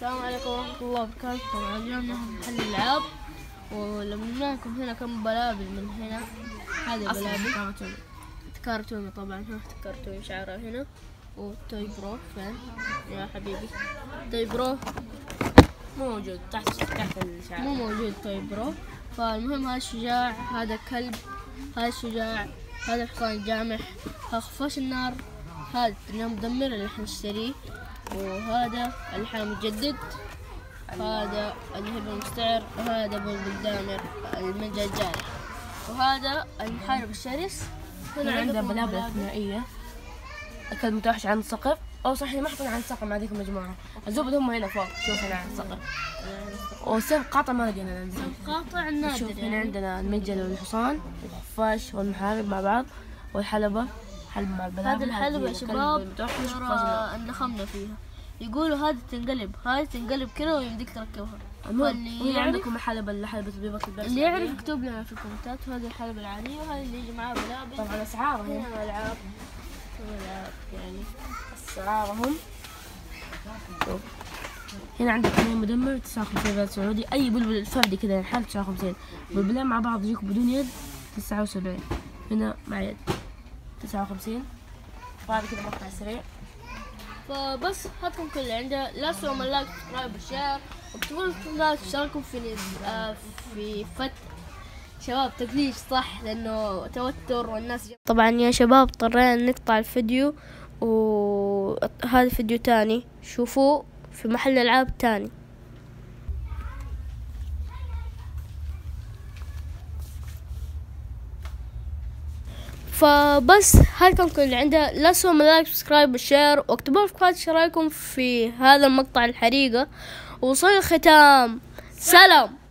السلام عليكم ورحمة الله وبركاته. طبعا اليوم نحن محل الألعاب، ولما لكم هنا كم بلابل من هنا. هذه بلابل كارتون، طبعا هنا كارتون شعره هنا. وتوي برو فين يا حبيبي؟ توي برو مو موجود تحت الشعر، مو موجود توي برو. فالمهم هذا الشجاع، هذا كلب، هذا الشجاع، هذا الحصان جامح، هذا خفاش النار، هذا مدمر اللي حنشتريه، وهذا اللي مجدد، هذا الهبة المستعر، وهذا ابو الدامر المنجا الجارح، وهذا المحارب الشرس. هنا عنده بلابل ثنائية. الكلب متوحش عن السقف، أو صحيح ما حطنا عن السقف مع ذيك المجموعة. الزبد هم هنا فوق، شوف هنا عن السقف. والسيف قاطع ما لقينا ننزل. قاطع النادر. شوف هنا عندنا المنجل والحصان والخفاش والمحارب مع بعض، والحلبة حلب مع البلابل. هذه الحلبة يا شباب ترى نخمنا فيها، يقولوا هذه تنقلب كذا ويمديك تركبها. واللي عندكم الحلبة اللي حلبة بيبك الدرس اللي يعرف يكتب لنا في الكومنتات. وهذه الحلبة العادية، وهذه اللي يجي معاه بلابل. طبعا أسعارهم هنا ألعاب يعني أسعارهم. هنا عندك اثنين مدمر 59 ريال سعودي. أي بلبل فردي كذا ينحل 59. بلبلين مع بعض يجيكم بدون يد 79. هنا مع يد 59. وهذا كذا مقطع سريع. فبس هاتكم كل اللي عنده. لا تنسوا من لايك وسبسكرايب والشير، واكتبوا لنا في الكومنتات اشتركوا في شباب تقليش صح، لانه توتر والناس. طبعا يا شباب اضطرينا نقطع الفيديو، وهذا فيديو تاني شوفوه في محل العاب تاني. فبس هاكم كل اللي عنده. لا تنسوا من لايك وسبسكرايب والشير، واكتبوا في الكومنتات ايش رايكم في هذا المقطع الحريقة. وصل الختام، سلام.